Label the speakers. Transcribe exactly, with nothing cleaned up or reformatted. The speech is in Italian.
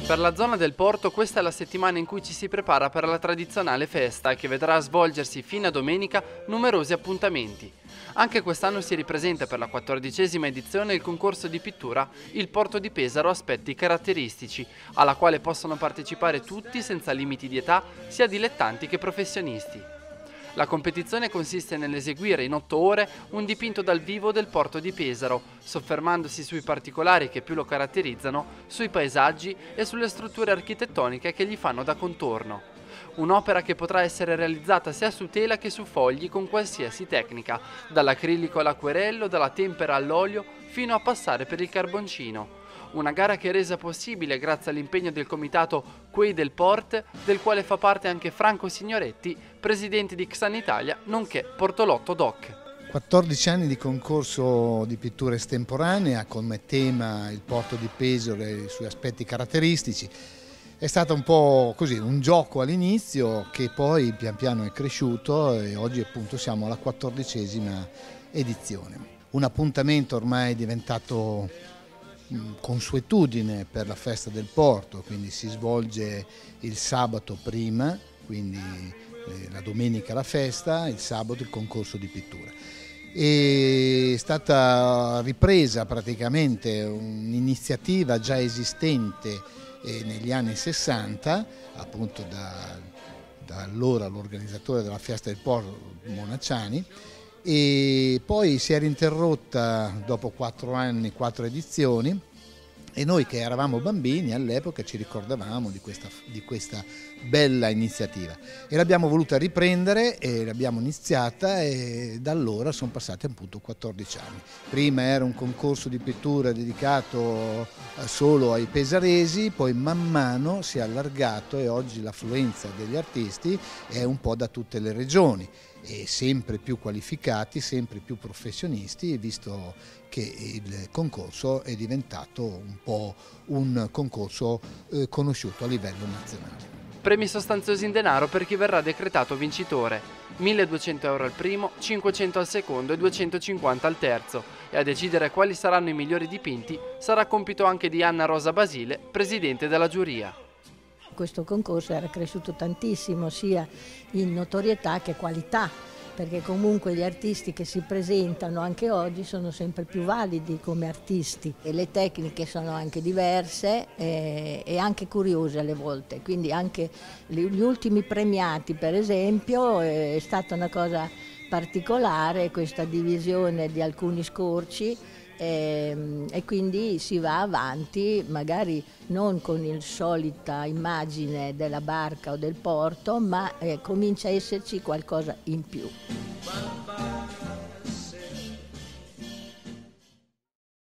Speaker 1: Per la zona del porto questa è la settimana in cui ci si prepara per la tradizionale festa che vedrà svolgersi fino a domenica numerosi appuntamenti. Anche quest'anno si ripresenta per la quattordicesima edizione il concorso di pittura Il Porto di Pesaro Aspetti Caratteristici, alla quale possono partecipare tutti senza limiti di età, sia dilettanti che professionisti. La competizione consiste nell'eseguire in otto ore un dipinto dal vivo del porto di Pesaro, soffermandosi sui particolari che più lo caratterizzano, sui paesaggi e sulle strutture architettoniche che gli fanno da contorno. Un'opera che potrà essere realizzata sia su tela che su fogli con qualsiasi tecnica, dall'acrilico all'acquerello, dalla tempera all'olio, fino a passare per il carboncino. Una gara che è resa possibile grazie all'impegno del comitato Quei del Port, del quale fa parte anche Franco Signoretti, presidente di Xan Italia, nonché Portolotto Doc.
Speaker 2: quattordici anni di concorso di pittura estemporanea con come tema il Porto di Pesaro e i suoi aspetti caratteristici. È stato un po' così, un gioco all'inizio che poi pian piano è cresciuto e oggi appunto siamo alla quattordicesima edizione. Un appuntamento ormai diventato consuetudine per la festa del porto, quindi si svolge il sabato prima, quindi la domenica la festa, il sabato il concorso di pittura. È stata ripresa praticamente un'iniziativa già esistente negli anni sessanta, appunto da, da allora l'organizzatore della festa del porto Monacciani, e poi si è rinterrotta dopo quattro anni, quattro edizioni, e noi che eravamo bambini all'epoca ci ricordavamo di questa, di questa bella iniziativa e l'abbiamo voluta riprendere e l'abbiamo iniziata e da allora sono passati appunto quattordici anni. Prima era un concorso di pittura dedicato solo ai pesaresi, poi man mano si è allargato e oggi l'affluenza degli artisti è un po' da tutte le regioni e sempre più qualificati, sempre più professionisti, visto che il concorso è diventato un po' un concorso eh, conosciuto a livello nazionale.
Speaker 1: Premi sostanziosi in denaro per chi verrà decretato vincitore, milleduecento euro al primo, cinquecento al secondo e duecentocinquanta al terzo, e a decidere quali saranno i migliori dipinti sarà compito anche di Anna Rosa Basile, presidente della giuria.
Speaker 3: Questo concorso era cresciuto tantissimo sia in notorietà che qualità, perché comunque gli artisti che si presentano anche oggi sono sempre più validi come artisti e le tecniche sono anche diverse e, e anche curiose alle volte, quindi anche gli ultimi premiati per esempio è stata una cosa particolare questa divisione di alcuni scorci. E, e quindi si va avanti magari non con la solita immagine della barca o del porto, ma eh, comincia a esserci qualcosa in più.